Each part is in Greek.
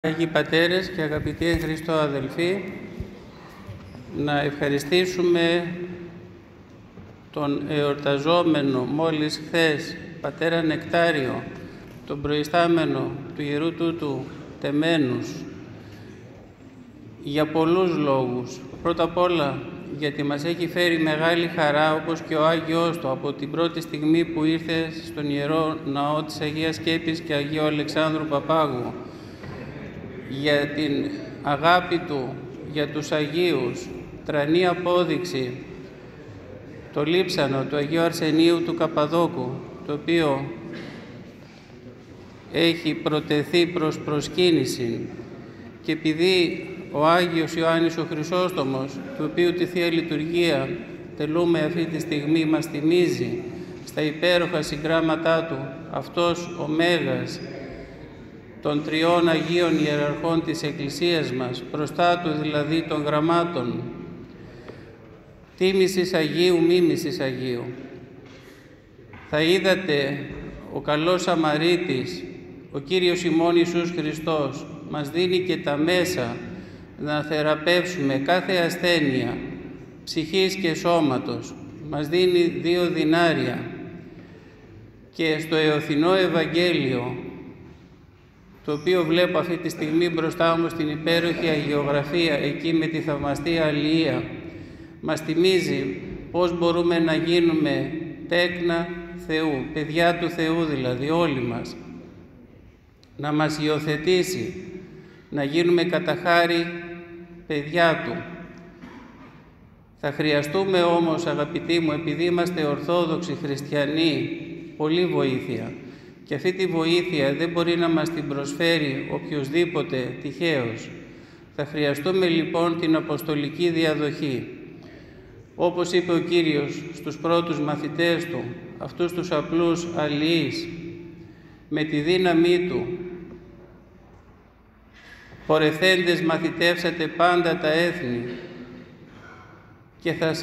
Άγιοι Πατέρες και αγαπητοί εν Χριστώ αδελφοί, να ευχαριστήσουμε τον εορταζόμενο μόλις χθες Πατέρα Νεκτάριο, τον προϊστάμενο του Ιερού Τούτου Τεμένους, για πολλούς λόγους. Πρώτα απ' όλα γιατί μας έχει φέρει μεγάλη χαρά, όπως και ο Άγιος του, από την πρώτη στιγμή που ήρθε στον Ιερό Ναό της Αγίας Σκέπης και Αγίου Αλεξάνδρου Παπάγου, για την αγάπη του για τους Αγίους, τρανή απόδειξη το λείψανο του Αγίου Αρσενίου του Καπαδόκου, το οποίο έχει προτεθεί προς προσκύνηση, και επειδή ο Άγιος Ιωάννης ο Χρυσόστομος, του οποίου τη Θεία Λειτουργία τελούμε αυτή τη στιγμή, μας θυμίζει στα υπέροχα συγγράμματά του, αυτός ο Μέγας των τριών Αγίων Ιεραρχών της Εκκλησίας μας, μπροστά του δηλαδή των γραμμάτων τίμησης Αγίου, μίμησης Αγίου. Θα είδατε ο καλός Σαμαρίτης, ο Κύριος ημών Ιησούς Χριστός, μας δίνει και τα μέσα να θεραπεύσουμε κάθε ασθένεια ψυχής και σώματος. Μας δίνει 2 δινάρια, και στο Εωθινό Ευαγγέλιο, το οποίο βλέπω αυτή τη στιγμή μπροστά μου στην υπέροχη αγιογραφία, εκεί με τη θαυμαστή αλληλεία, μας θυμίζει πώς μπορούμε να γίνουμε τέκνα Θεού, παιδιά του Θεού δηλαδή, όλοι μας. Να μας υιοθετήσει, να γίνουμε κατά χάρη παιδιά Του. Θα χρειαστούμε όμως, αγαπητοί μου, επειδή είμαστε Ορθόδοξοι Χριστιανοί, πολύ βοήθεια. Και αυτή τη βοήθεια δεν μπορεί να μας την προσφέρει οποιοσδήποτε τυχαίος. Θα χρειαστούμε λοιπόν την Αποστολική διαδοχή. Όπως είπε ο Κύριος στους πρώτους μαθητές Του, αυτούς τους απλούς αλληλείς, με τη δύναμή Του, πορευθέντες μαθητεύσατε πάντα τα έθνη και θα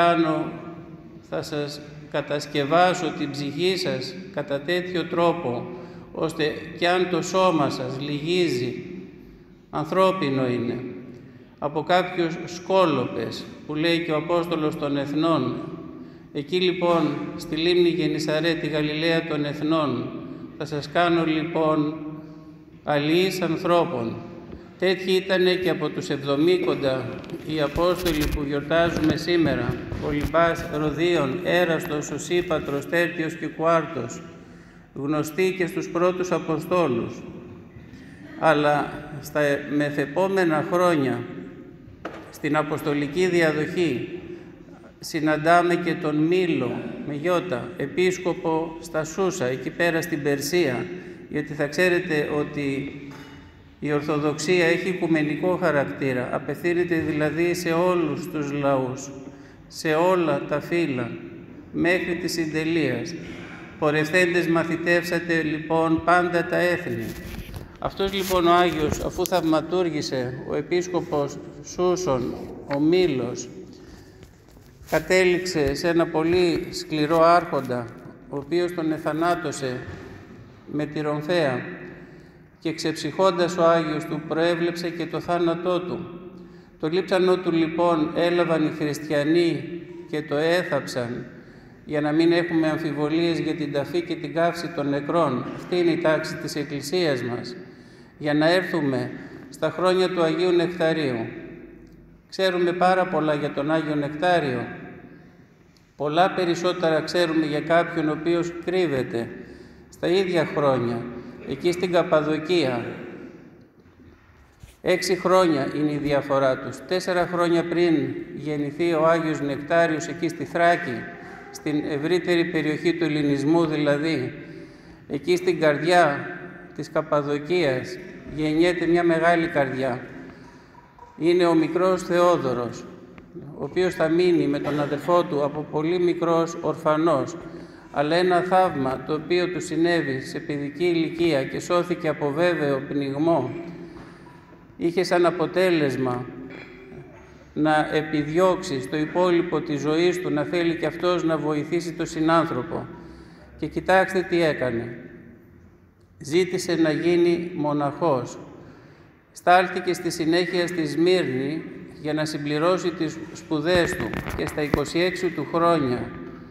σας κατασκευάσω την ψυχή σας κατά τέτοιο τρόπο, ώστε κι αν το σώμα σας λυγίζει, ανθρώπινο είναι, από κάποιους σκόλοπες που λέει και ο Απόστολος των Εθνών. Εκεί λοιπόν στη λίμνη Γεννησαρέ, τη Γαλιλαία των Εθνών, θα σας κάνω λοιπόν αλληλείς ανθρώπων. Τέτοιοι ήταν και από τους 70 οι Απόστολοι που γιορτάζουμε σήμερα, Πολυμπάς, Ροδίων, Έραστος, Οσύπατρος, Τέρτιος και Κουάρτος, γνωστοί και στους πρώτους Αποστόλους. Αλλά στα μεθεπόμενα χρόνια, στην Αποστολική διαδοχή, συναντάμε και τον Μήλο, με γιώτα, επίσκοπο στα Σούσα, εκεί πέρα στην Περσία, γιατί θα ξέρετε ότι η Ορθοδοξία έχει οικουμενικό χαρακτήρα, απευθύνεται δηλαδή σε όλους τους λαούς, σε όλα τα φύλλα, μέχρι της συντελείας. Πορευθέντες μαθητεύσατε λοιπόν πάντα τα έθνη. Αυτός λοιπόν ο Άγιος, αφού θαυματούργησε ο επίσκοπος Σούσων, ο Μήλος, κατέληξε σε ένα πολύ σκληρό άρχοντα, ο οποίος τον εθανάτωσε με τη ρομφαία, και ξεψυχώντας ο Άγιος του προέβλεψε και το θάνατό του. Το λείψανό του λοιπόν έλαβαν οι χριστιανοί και το έθαψαν, για να μην έχουμε αμφιβολίες για την ταφή και την καύση των νεκρών. Αυτή είναι η τάξη της Εκκλησίας μας, για να έρθουμε στα χρόνια του Αγίου Νεκταρίου. Ξέρουμε πάρα πολλά για τον Άγιο Νεκτάριο. Πολλά περισσότερα ξέρουμε για κάποιον ο οποίος κρύβεται στα ίδια χρόνια, εκεί στην Καπαδοκία. 6 χρόνια είναι η διαφορά τους. 4 χρόνια πριν γεννηθεί ο Άγιος Νεκτάριος εκεί στη Θράκη, στην ευρύτερη περιοχή του Ελληνισμού δηλαδή, εκεί στην καρδιά της Καπαδοκίας, γεννιέται μια μεγάλη καρδιά. Είναι ο μικρός Θεόδωρος, ο οποίος θα μείνει με τον αδερφό του από πολύ μικρός ορφανός, αλλά ένα θαύμα το οποίο του συνέβη σε παιδική ηλικία και σώθηκε από βέβαιο πνιγμό, είχε σαν αποτέλεσμα να επιδιώξει στο υπόλοιπο της ζωής του να θέλει και αυτός να βοηθήσει τον συνάνθρωπο. Και κοιτάξτε τι έκανε. Ζήτησε να γίνει μοναχός Στάλθηκε στη συνέχεια στη Σμύρνη για να συμπληρώσει τις σπουδές του και στα 26 του χρόνια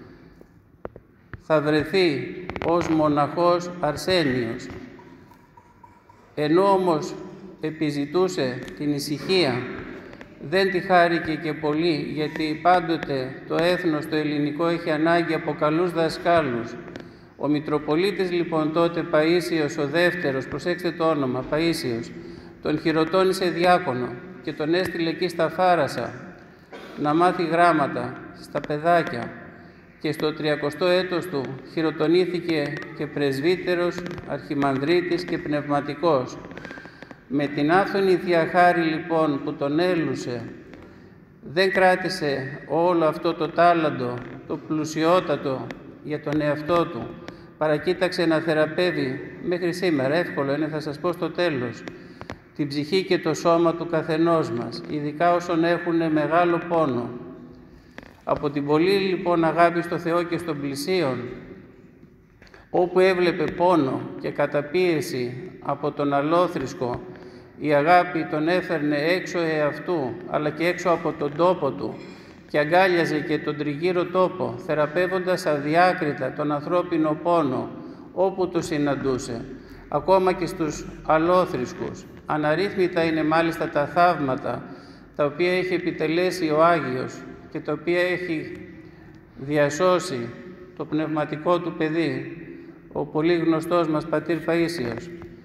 θα βρεθεί ως μοναχός Αρσένιος. Ενώ όμως επιζητούσε την ησυχία, δεν τη χάρηκε και πολύ, γιατί πάντοτε το έθνος το ελληνικό έχει ανάγκη από καλούς δασκάλους. Ο Μητροπολίτης λοιπόν τότε Παΐσιος ο δεύτερος, προσέξτε το όνομα, Παΐσιος, τον χειροτώνησε διάκονο και τον έστειλε εκεί στα Φάρασα να μάθει γράμματα στα παιδάκια, και στο 30ο έτος του χειροτονήθηκε και πρεσβύτερος, αρχιμανδρίτης και πνευματικός. Με την άφθονη Θεία Χάρη λοιπόν που τον έλουσε, δεν κράτησε όλο αυτό το τάλαντο, το πλουσιότατο για τον εαυτό του, παρακοίταξε να θεραπεύει μέχρι σήμερα, εύκολο είναι, θα σας πω στο τέλος, την ψυχή και το σώμα του καθενός μας, ειδικά όσων έχουν μεγάλο πόνο. Από την πολύ λοιπόν αγάπη στο Θεό και στον πλησίον, όπου έβλεπε πόνο και καταπίεση από τον αλόθρησκο, η αγάπη τον έφερνε έξω εαυτού, αλλά και έξω από τον τόπο του, και αγκάλιαζε και τον τριγύρω τόπο, θεραπεύοντας αδιάκριτα τον ανθρώπινο πόνο, όπου το συναντούσε, ακόμα και στους αλόθρησκους. Αναρρύθμιτα είναι μάλιστα τα θαύματα, τα οποία έχει επιτελέσει ο Άγιος και τα οποία έχει διασώσει το πνευματικό του παιδί, ο πολύ γνωστός μας πατήρ Παΐσιος.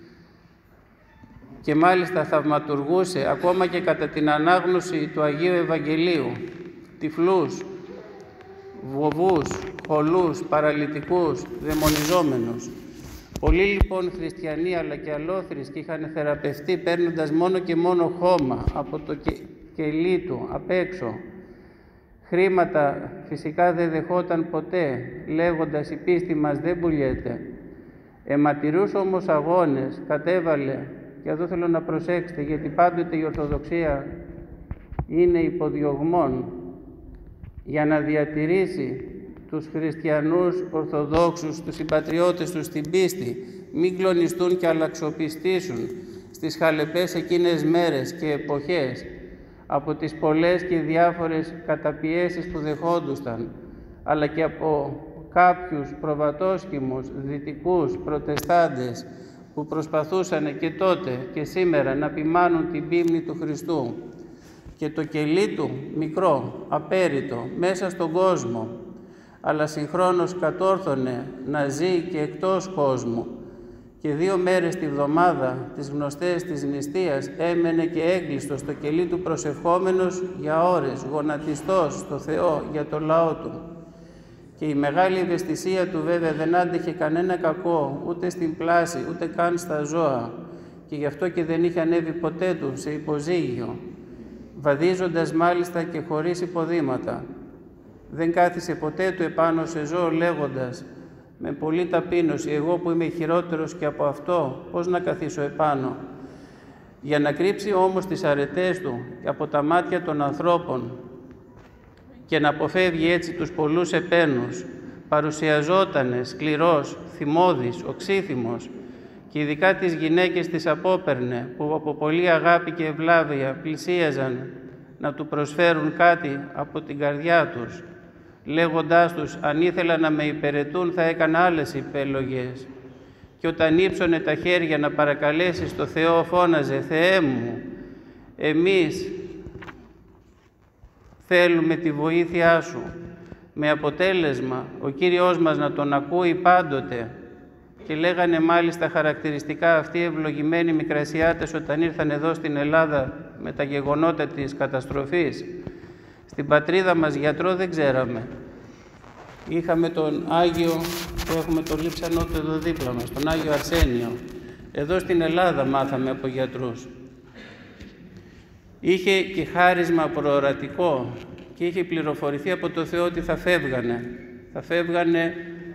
Και μάλιστα θαυματουργούσε ακόμα και κατά την ανάγνωση του Αγίου Ευαγγελίου τυφλούς, βοβούς, χολούς, παραλυτικούς, δαιμονιζόμενους. Πολλοί λοιπόν χριστιανοί αλλά και αλόθρησκοι είχαν θεραπευτεί παίρνοντας μόνο και μόνο χώμα από το κελί του απ' έξω. Χρήματα φυσικά δεν δεχόταν ποτέ, λέγοντας η πίστη μας δεν πουλιέται. Αιματηρούς όμως αγώνες κατέβαλε, και εδώ θέλω να προσέξετε, γιατί πάντοτε η Ορθοδοξία είναι υποδιωγμών, για να διατηρήσει τους χριστιανούς Ορθοδόξους, τους συμπατριώτες τους στην πίστη, μην κλονιστούν και αλλαξοπιστήσουν στις χαλεπές εκείνες μέρες και εποχές από τις πολλές και διάφορες καταπιέσεις που δεχόντουσαν, αλλά και από κάποιους προβατόσχημους δυτικούς προτεστάντες που προσπαθούσαν και τότε και σήμερα να ποιμάνουν την πίμνη του Χριστού, και το κελί του μικρό, απέριτο, μέσα στον κόσμο, αλλά συγχρόνως κατόρθωνε να ζει και εκτός κόσμου, και 2 μέρες τη βδομάδα, τις γνωστές της νηστείας, έμενε και έγκλειστο στο κελί του προσευχόμενος για ώρες, γονατιστός στο Θεό για το λαό του. Και η μεγάλη ευαισθησία του βέβαια δεν άντεχε κανένα κακό, ούτε στην πλάση, ούτε καν στα ζώα, και γι' αυτό και δεν είχε ανέβει ποτέ του σε υποζύγιο, βαδίζοντας μάλιστα και χωρίς υποδήματα. Δεν κάθισε ποτέ του επάνω σε ζώο λέγοντας με πολλή ταπείνωση, εγώ που είμαι χειρότερος και από αυτό, πώς να καθίσω επάνω. Για να κρύψει όμως τις αρετές του από τα μάτια των ανθρώπων και να αποφεύγει έτσι τους πολλούς επένους, παρουσιαζότανε σκληρός, θυμώδης, οξύθυμος, και ειδικά τις γυναίκες τις απόπαιρνε, που από πολλή αγάπη και ευλάβεια πλησίαζαν να του προσφέρουν κάτι από την καρδιά τους, λέγοντάς τους αν ήθελα να με υπηρετούν θα έκανα άλλες υπέλογες. Και όταν ύψωνε τα χέρια να παρακαλέσει στο Θεό, φώναζε «Θεέ μου, εμείς θέλουμε τη βοήθειά Σου», με αποτέλεσμα ο Κύριος μας να τον ακούει πάντοτε. Και λέγανε μάλιστα χαρακτηριστικά αυτοί οι ευλογημένοι Μικρασιάτες όταν ήρθαν εδώ στην Ελλάδα με τα γεγονότα της καταστροφής. Στην πατρίδα μας γιατρό δεν ξέραμε. Είχαμε τον Άγιο, που έχουμε το Λείψανό του εδώ δίπλα μας, τον Άγιο Αρσένιο. Εδώ στην Ελλάδα μάθαμε από γιατρούς. Είχε και χάρισμα προορατικό και είχε πληροφορηθεί από το Θεό ότι θα φεύγανε. Θα φεύγανε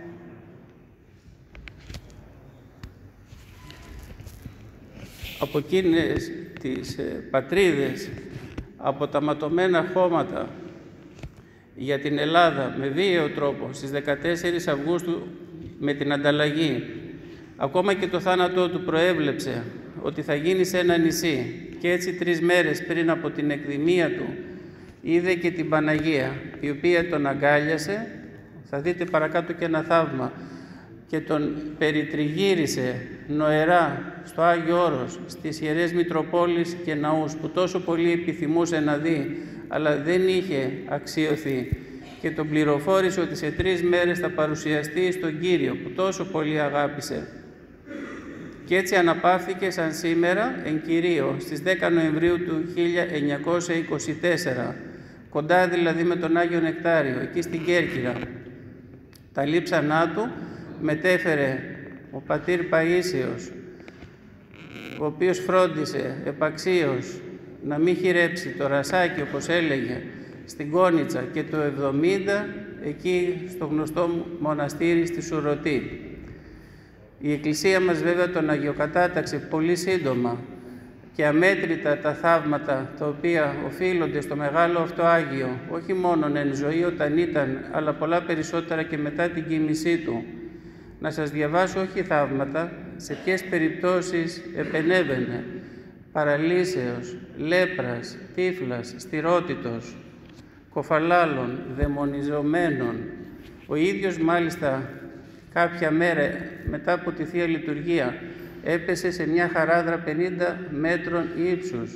από εκείνες τις πατρίδες, από τα ματωμένα χώματα για την Ελλάδα με βίαιο τρόπο στις 14 Αυγούστου με την ανταλλαγή. Ακόμα και το θάνατό του προέβλεψε ότι θα γίνει σε ένα νησί και έτσι 3 μέρες πριν από την εκδημία του είδε και την Παναγία, η οποία τον αγκάλιασε, θα δείτε παρακάτω και ένα θαύμα, και τον περιτριγύρισε νοερά στο Άγιο Όρος, στις Ιερές Μητροπόλεις και ναούς που τόσο πολύ επιθυμούσε να δει, αλλά δεν είχε αξιωθεί, και τον πληροφόρησε ότι σε 3 μέρες θα παρουσιαστεί στον Κύριο που τόσο πολύ αγάπησε. Και έτσι αναπαύθηκε σαν σήμερα εν Κυρίω στις 10 Νοεμβρίου του 1924, κοντά δηλαδή με τον Άγιο Νεκτάριο, εκεί στην Κέρκυρα. Τα λείψανά του μετέφερε ο πατήρ Παΐσιος, ο οποίος φρόντισε επαξίως να μην χειρέψει το ρασάκι, όπως έλεγε, στην Κόνιτσα, και το 70 εκεί στο γνωστό μοναστήρι στη Σουρωτή. Η Εκκλησία μας βέβαια τον αγιοκατάταξε πολύ σύντομα και αμέτρητα τα θαύματα τα οποία οφείλονται στο μεγάλο αυτό Άγιο, όχι μόνο εν ζωή όταν ήταν, αλλά πολλά περισσότερα και μετά την κοίμησή του. Να σας διαβάσω όχι θαύματα, σε ποιες περιπτώσεις επενέβαινε: παραλύσεως, λέπρας, τύφλας, στηρότητος, κοφαλάλων, δαιμονιζομένων. Ο ίδιος μάλιστα κάποια μέρα μετά από τη Θεία Λειτουργία έπεσε σε μια χαράδρα 50 μέτρων ύψους.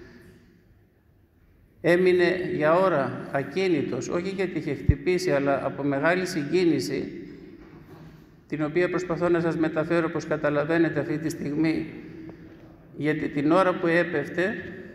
Έμεινε για ώρα ακίνητος, όχι γιατί είχε χτυπήσει, αλλά από μεγάλη συγκίνηση, την οποία προσπαθώ να σας μεταφέρω, όπως καταλαβαίνετε αυτή τη στιγμή, γιατί την ώρα που έπεφτε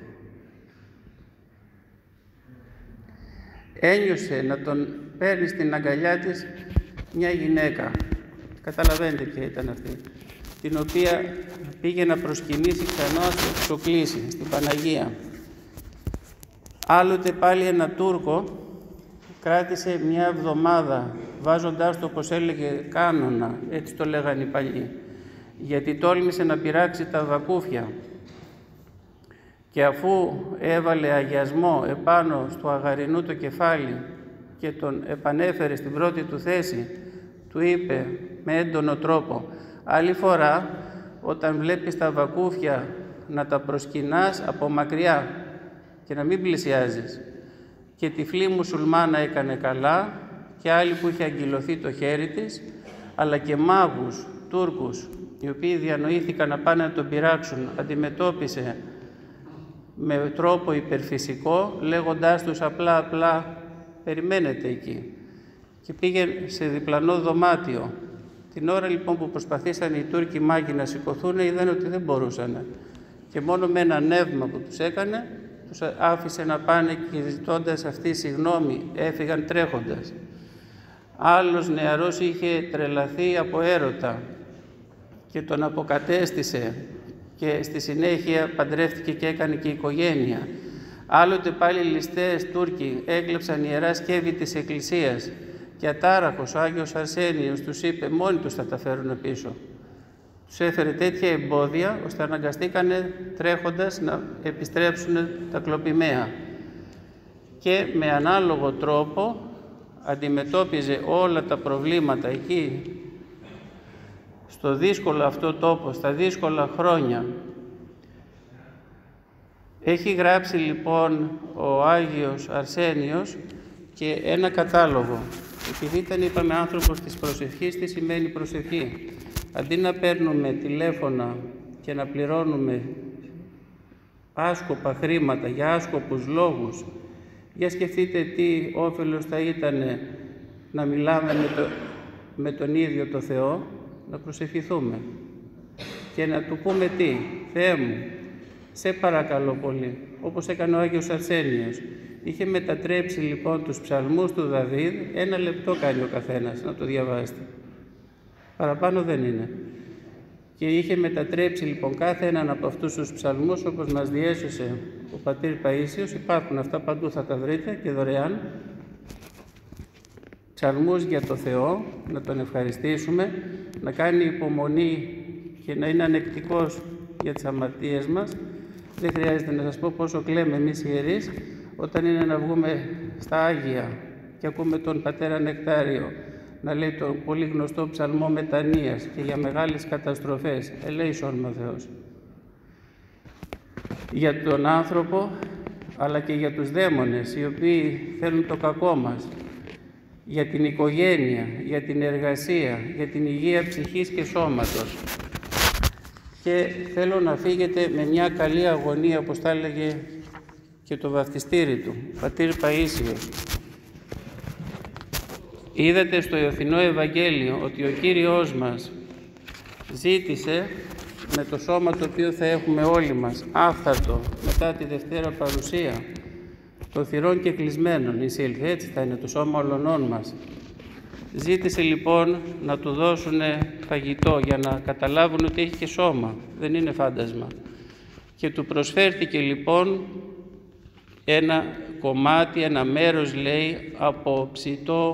ένιωσε να τον παίρνει στην αγκαλιά της μια γυναίκα, καταλαβαίνετε ποια ήταν αυτή, την οποία πήγε να προσκυνήσει ξανά στο κλήσι, στην Παναγία. Άλλοτε πάλι ένα Τούρκο κράτησε μια εβδομάδα, βάζοντάς το, όπως έλεγε, κάνωνα, έτσι το λέγανε οι παλιοί, γιατί τόλμησε να πειράξει τα βακούφια. Και αφού έβαλε αγιασμό επάνω στο αγαρινού το κεφάλι και τον επανέφερε στην πρώτη του θέση, του είπε με έντονο τρόπο: άλλη φορά όταν βλέπεις τα βακούφια να τα προσκυνάς από μακριά και να μην πλησιάζεις. Και τυφλή μουσουλμάνα έκανε καλά, και άλλη που είχε αγγυλωθεί το χέρι της, αλλά και μάγους Τούρκους, οι οποίοι διανοήθηκαν να πάνε να τον πειράξουν, αντιμετώπισε με τρόπο υπερφυσικό, λέγοντάς τους απλά περιμένετε εκεί. Και πήγε σε διπλανό δωμάτιο. Την ώρα λοιπόν που προσπαθήσαν οι Τούρκοι μάγοι να σηκωθούν, είδαν ότι δεν μπορούσαν. Και μόνο με ένα νεύμα που τους έκανε, τους άφησε να πάνε, και ζητώντας αυτή συγγνώμη έφυγαν τρέχοντας. Άλλος νεαρός είχε τρελαθεί από έρωτα και τον αποκατέστησε και στη συνέχεια παντρεύτηκε και έκανε και οικογένεια. Άλλοτε πάλι ληστές Τούρκοι έκλεψαν ιερά σκεύη της Εκκλησίας και ατάραχος ο Άγιος Αρσένιος τους είπε μόνοι τους θα τα φέρουν πίσω. Τους έφερε τέτοια εμπόδια ώστε αναγκαστήκανε τρέχοντας να επιστρέψουν τα κλοπημαία. Και με ανάλογο τρόπο αντιμετώπιζε όλα τα προβλήματα εκεί, στο δύσκολο αυτό τόπο, στα δύσκολα χρόνια. Έχει γράψει λοιπόν ο Άγιος Αρσένιος και ένα κατάλογο. Επειδή ήταν, είπαμε, άνθρωπος της προσευχής, τι σημαίνει προσευχή. Αντί να παίρνουμε τηλέφωνα και να πληρώνουμε άσκοπα χρήματα για άσκοπους λόγους, για σκεφτείτε τι όφελος θα ήταν να μιλάμε με τον ίδιο το Θεό, να προσευχηθούμε και να του πούμε τι: Θεέ μου, σε παρακαλώ πολύ, όπως έκανε ο Άγιος Αρσένιος. Είχε μετατρέψει λοιπόν τους ψαλμούς του Δαβίδ, 1 λεπτό κάνει ο καθένας να το διαβάσει. Παραπάνω δεν είναι. Και είχε μετατρέψει λοιπόν κάθε έναν από αυτούς τους ψαλμούς, όπως μας διέσωσε ο πατήρ Παΐσιος. Υπάρχουν αυτά παντού, θα τα βρείτε και δωρεάν. Ψαλμούς για το Θεό, να τον ευχαριστήσουμε, να κάνει υπομονή και να είναι ανεκτικός για τις αμαρτίες μας. Δεν χρειάζεται να σας πω πόσο κλαίμε εμείς οι ιερείς όταν είναι να βγούμε στα Άγια και ακούμε τον πατέρα Νεκτάριο να λέει τον πολύ γνωστό ψαλμό μετανοίας και για μεγάλες καταστροφές. Ελέησον με ο Θεός. για τον άνθρωπο, αλλά και για τους δαίμονες, οι οποίοι θέλουν το κακό μας, για την οικογένεια, για την εργασία, για την υγεία ψυχής και σώματος. Και θέλω να φύγετε με μια καλή αγωνία, όπως τα έλεγε και το βαφτιστήρι του, Πατήρ Παΐσιος. Είδατε στο Ιωθινό Ευαγγέλιο ότι ο Κύριος μας ζήτησε με το σώμα το οποίο θα έχουμε όλοι μας, άφθαρτο, μετά τη Δευτέρα Παρουσία, των θυρών και κλεισμένων, εισήλθε, έτσι θα είναι το σώμα ολονών μας. Ζήτησε λοιπόν να του δώσουν φαγητό για να καταλάβουν ότι έχει και σώμα, δεν είναι φάντασμα. Και του προσφέρθηκε λοιπόν ένα κομμάτι, ένα μέρος λέει από ψητό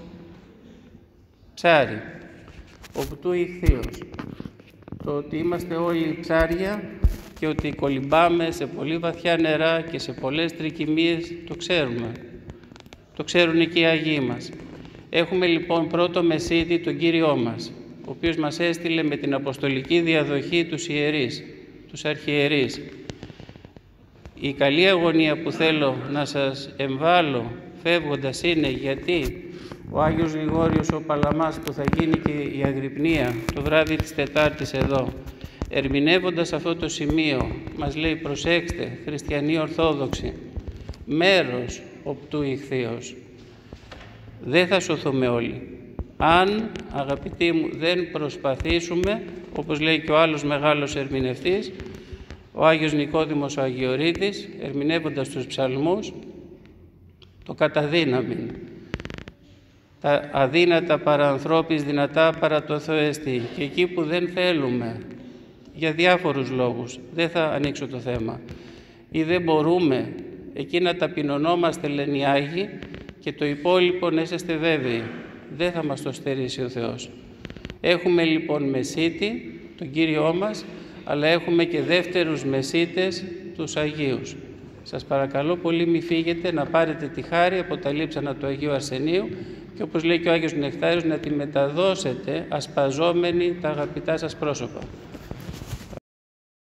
ψάρι, όπου του ηχθείος. Το ότι είμαστε όλοι ψάρια και ότι κολυμπάμε σε πολύ βαθιά νερά και σε πολλές τρικυμίες, το ξέρουμε. Το ξέρουν και οι Αγίοι μας. Έχουμε λοιπόν πρώτο μεσίτη τον Κύριό μας, ο οποίος μας έστειλε με την αποστολική διαδοχή τους ιερείς, τους αρχιερείς. Η καλή αγωνία που θέλω να σας εμβάλλω φεύγοντας είναι γιατί ο Άγιος Γρηγόριος ο Παλαμάς, που θα γίνει και η αγρυπνία το βράδυ της Τετάρτης εδώ, ερμηνεύοντας αυτό το σημείο, μας λέει προσέξτε, χριστιανοί Ορθόδοξοι, μέρος οπτού ηχθείος. Δεν θα σωθούμε όλοι. Αν, αγαπητοί μου, δεν προσπαθήσουμε, όπως λέει και ο άλλος μεγάλος ερμηνευτής, ο Άγιος Νικόδημος ο Αγιορείτης, ερμηνεύοντας τους ψαλμούς, το καταδύναμιν. Τα αδύνατα παρά ανθρώπης, δυνατά παρά το Θεό εστί. Και εκεί που δεν θέλουμε, για διάφορους λόγους, δεν θα ανοίξω το θέμα, ή δεν μπορούμε, εκεί να ταπεινωνόμαστε, λένε οι Άγιοι, και το υπόλοιπο να είσαστε βέβαιοι, δεν θα μας το στερήσει ο Θεός. Έχουμε λοιπόν μεσίτη, τον Κύριό μας, αλλά έχουμε και δεύτερους μεσίτες, τους Αγίους. Σας παρακαλώ πολύ μη φύγετε, να πάρετε τη χάρη από τα λείψανα του Αγίου Αρσενίου και όπως λέει και ο Άγιος Νεκτάριος, να τη μεταδώσετε ασπαζόμενοι τα αγαπητά σας πρόσωπα.